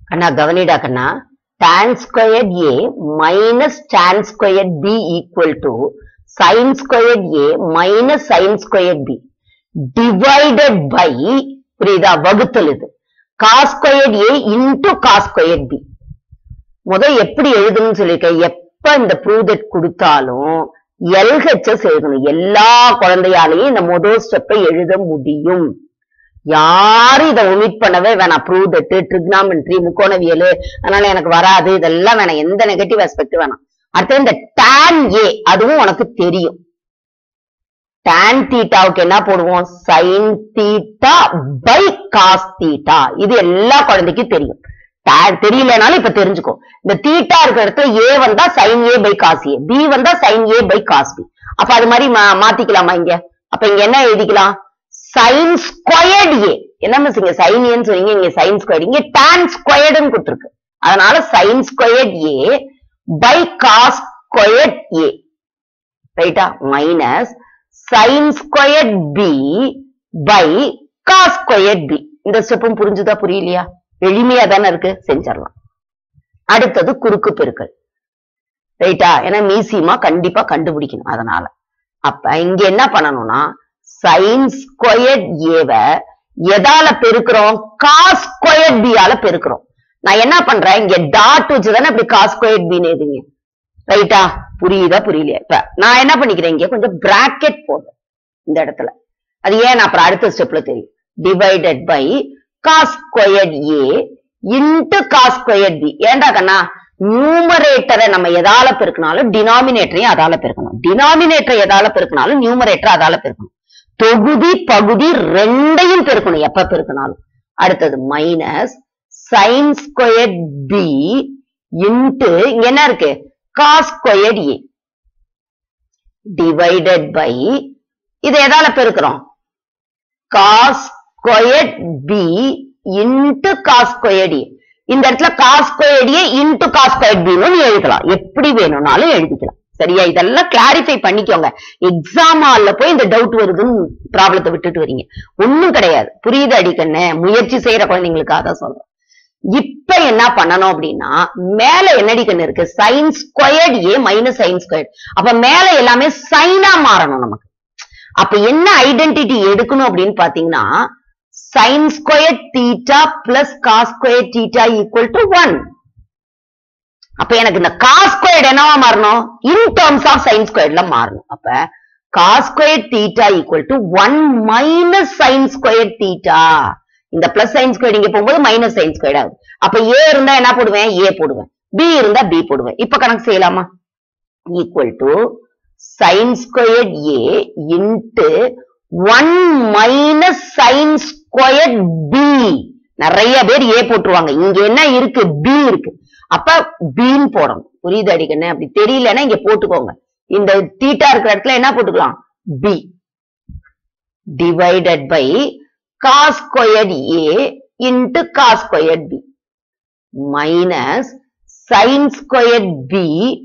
Kanna கவனிடா Kanna tan squared a minus tan squared b equal to sin squared a minus sin squared b divided by புரியுதா வகுத்தல் இது cos squared a into cos squared b எப்படி எழுதணும்னு சொல்லிருக்கேன். எப்ப இந்த prove that கொடுத்தாலும் LHS எழுதணும். எல்லா குழந்தையாலையும் இந்த முதல் ஸ்டெப்பை எழுத முடியும். யாரும் இதை ஒமிட் பண்ணவே வேணாம். ப்ரூவ் தட், ட்ரிக்னாமெட்ரி, முக்கோணவியல், அதனால எனக்கு வராது, இதெல்லாம் வேணாம். எந்த நெகட்டிவ் ஆஸ்பெக்ட் வேணாம். அடுத்து இந்த tan a அதுவும் உனக்கு தெரியும். tan தீட்டாவுக்கு என்ன போடுவோம்? sin theta by cos theta. இது எல்லா குழந்தைக்கும் தெரியும். தெரியலனாலும் இப்ப தெரிஞ்சுக்கோ. இந்த தீட்டா இருக்கிற இடத்துல a வந்தா sin a by cos a, b வந்தா sin a by cos b. அப்ப அது மாதிரி மாத்திக்கலாமா இங்க? அப்ப இங்க என்ன எழுதிக்கலாம்? sin squared a. என்ன மிஸ் இங்க sin a ன்னு சொன்னீங்க, இங்க sin squared, இங்க tan squared ன்னு கொடுத்திருக்கு. அதனால sin squared a by cos squared a, ரைட்டா, minus sin squared b by cos squared b. இந்த ஸ்டெப்பும் புரிஞ்சுதா புரியலையா? எளிமையா தானே இருக்கு, செஞ்சிடலாம். அடுத்தது குறுக்கு பெருக்கல், ரைட்டா, ஏன்னா மீசியமா கண்டிப்பா கண்டுபிடிக்கணும். அதனால அப்ப இங்க என்ன பண்ணணும்னா sin squared a எதால பெருக்கிறோம்? cos squared b ஆல பெருக்கிறோம். நான் என்ன பண்றேன், இங்க டாட் வச்சுதானே இப்படி cos squared b ன்னு எழுதுங்க, ரைட்டா? புரியுதா புரியலையா? இப்ப நான் என்ன பண்ணிக்கிறேன், இங்க கொஞ்சம் பிராக்கெட் போடுறேன் இந்த இடத்துல. அது ஏன் நான் அப்புறம் அடுத்த ஸ்டெப்ல தெரியும். Divided by cos squared a into cos squared b. ஏண்டா கண்ணா, நியூமரேட்டரை நம்ம எதால பெருக்கினாலும் டினாமினேட்டரையும் அதால பெருக்கணும். டினாமினேட்டரை எதால பெருக்கினாலும் நியூமரேட்டர் அதால பெருக்கணும். தொகுதி பகுதி ரெண்டையும் பெருக்கணும் எப்ப பெருக்கினாலும். அடுத்தது minus sin squared b into இங்க என்ன இருக்கு? cos squared a divided by இது எதால பெருக்கிறோம்? cos squared b into cos squared a. இந்த இடத்துல cos squared a into cos squared b ன்னு எழுதலாம். எப்படி வேணும்னாலும் எழுதிக்கலாம். சரியா? இதெல்லாம் கிளாரிஃபை பண்ணிக்கோங்க. எக்ஸாம் ஹால்ல போய் இந்த டவுட் வருதுன்னு ப்ராப்ளத்தை விட்டுட்டு வரீங்க. ஒண்ணும் கிடையாது. புரியுது அடிக்கண்ணே? முயற்சி செய்யற குழந்தைங்களுக்காக தான் சொல்றேன். இப்ப என்ன பண்ணணும் அப்படின்னா, மேல என்னடி கண்ணு இருக்கு? sin squared a minus sin squared. அப்ப மேல எல்லாமே சைனா மாறணும் நமக்கு. அப்ப என்ன ஐடென்டிட்டி எடுக்கணும் அப்படின்னு பாத்தீங்கன்னா, sin squared theta plus cos squared theta equal to 1. அப்ப எனக்கு இந்த cos squared என்னவா மாறணும்? in terms of sin squared ல மாறணும். அப்ப cos squared theta equal to 1 minus sin squared theta. இந்த plus sin squared இங்க போகும்போது minus sin squared ஆகுது. அப்ப a இருந்தா என்ன போடுவேன்? a போடுவேன். b இருந்தா b போடுவேன். இப்ப கணக்கு செய்யலாமா? equal to sin squared a into 1 minus sin squared b. நிறைய பேர் a போட்டுருவாங்க. இங்க என்ன இருக்கு? b இருக்கு. அப்ப b ன்னு போடணும். புரியுது அடிக்கண்ணே? அப்படி தெரியலன்னா இங்க போட்டுக்கோங்க. இந்த தீட்டா இருக்கிற இடத்துல என்ன போட்டுக்கலாம்? b divided by cos squared a into cos squared b minus sin squared b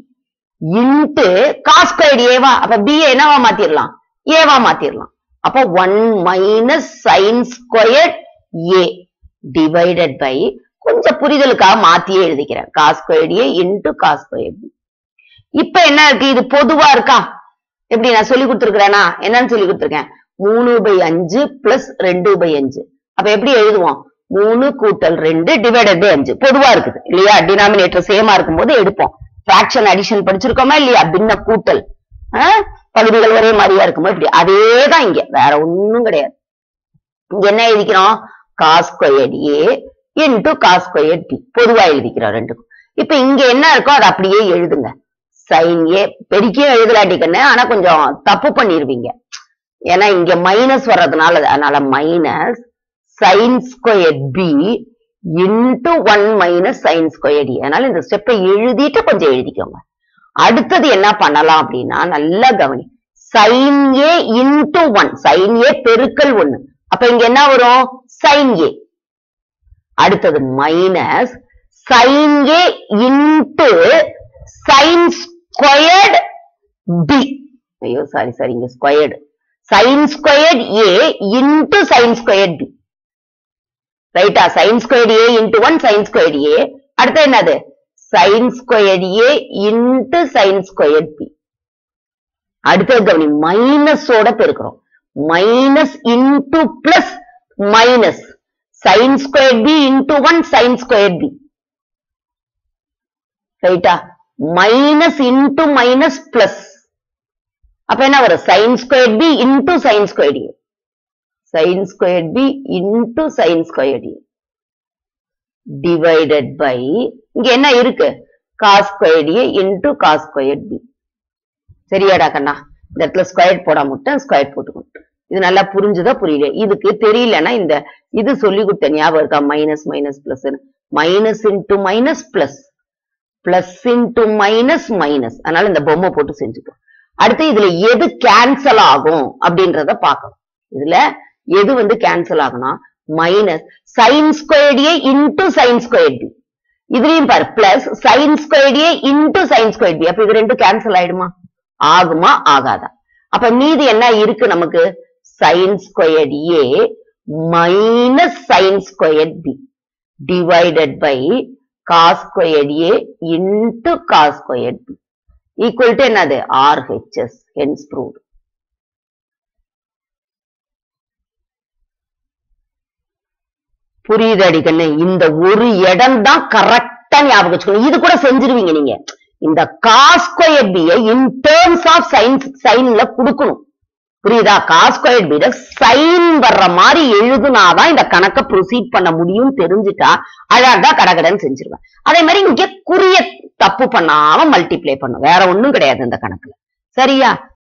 into cos squared a வா? அப்ப b என்னவா மாத்திரலாம்? a வா மாத்திரலாம். அப்ப 1 minus sin squared a divided by, கொஞ்சம் புரிதலுக்காக மாத்தியே எழுதிக்கிறேன், cos squared a into cos squared b. இப்ப என்ன இருக்கு? இது பொதுவா இருக்கா? எப்படி நான் சொல்லி கொடுத்துருக்கிறேனா? என்னன்னு சொல்லி கொடுத்துருக்கேன்? 3/5 plus 2/5. அப்ப எப்படி எழுதுவோம்? 3 கூட்டல் 2 divided by 5. பொதுவா இருக்குது இல்லையா? டினாமினேட்டர் சேமா இருக்கும் போது எடுப்போம். fraction addition படிச்சிருக்கோமா இல்லையா? பின்ன கூட்டல், பகுதிகள் ஒரே மாதிரியா இருக்குமோ இப்படி. அதேதான் இங்க, வேற ஒண்ணும் கிடையாது. இங்க என்ன எழுதிக்கிறோம்? cos squared a into cos squared b. பொதுவா எழுதிக்கிறோம் ரெண்டுக்கும். இப்ப இங்க என்ன இருக்கோ அதை அப்படியே எழுதுங்க. sin a பெருக்கியும் எழுதலாட்டிக்கன்னு, ஆனா கொஞ்சம் தப்பு பண்ணிருவீங்க. ஏன்னா இங்க மைனஸ் வர்றதுனால, அதனால minus sin squared b into 1 minus sin squared a. அதனால இந்த ஸ்டெப்பை எழுதிட்டு கொஞ்சம் எழுதிக்கோங்க. அடுத்தது என்ன பண்ணலாம் அப்படின்னா, நல்லா கவனி. sin a into 1, sin a பெருக்கல் 1. அப்ப இங்க என்ன வரும்? sin a. அடுத்தது minus sin a into sin squared b. ஐயோ சாரி, இங்க squared. sin squared a into sin squared b. ரைட்டா sin squared a into 1 sin squared a அடுத்து என்னது sin squared a into sin squared b அடுத்து கவனி minus ஓட பெருக்கிறோம் minus into plus minus sin squared b into 1 sin squared b ரைட்டா minus into minus plus அப்ப என்ன வரும் sin squared b into sin squared a sin squared b into sin squared a divided by இங்க என்ன இருக்கு cos squared a into cos squared b சரியாடா கண்ணா இந்த இடத்துல square போடாம விட்டேன் ஸ்கொயர் போட்டுக்கணும் இது நல்லா புரிஞ்சுதா புரியல இதுக்கு தெரியலன்னா இந்த இது சொல்லி கொடுத்த ஞாபகம் இருக்கா minus minus plus minus into minus plus plus into minus minus அதனால இந்த பொம்மை போட்டு செஞ்சுக்கோ அடுத்து இதுல எது கேன்சல் ஆகும் அப்படின்றத பார்க்கணும் இதுல எது வந்து கேன்சல் ஆகும்னா minus sin squared a into sin squared b இதுலயும் பாரு plus sin squared a into sin squared b அப்ப இது ரெண்டும் கேன்சல் ஆயிடுமா ஆகுமா ஆகாதா அப்ப மீதி என்ன இருக்கு நமக்கு sin squared a minus sin squared b divided by cos squared a into cos squared b equal to என்னது RHS hence proved புரியுது அடிக்கண்ணே இந்த ஒரு இடம் தான் கரெக்டா ஞாபகம் வச்சுக்கணும் இது கூட செஞ்சிருவீங்க நீங்க இந்த cos squared b in terms of signல கொடுக்கணும் புரியுதா cos squared b sin வர்ற மாதிரி எழுதுனாதான் இந்த கணக்கை ப்ரொசீட் பண்ண முடியும் தெரிஞ்சுட்டா அழகா கடகடன்னு செஞ்சிருவேன் அதே மாதிரி இங்க குறிய தப்பு பண்ணாம மல்டிப்ளை பண்ணும் வேற ஒண்ணும் கிடையாது இந்த கணக்குல சரியா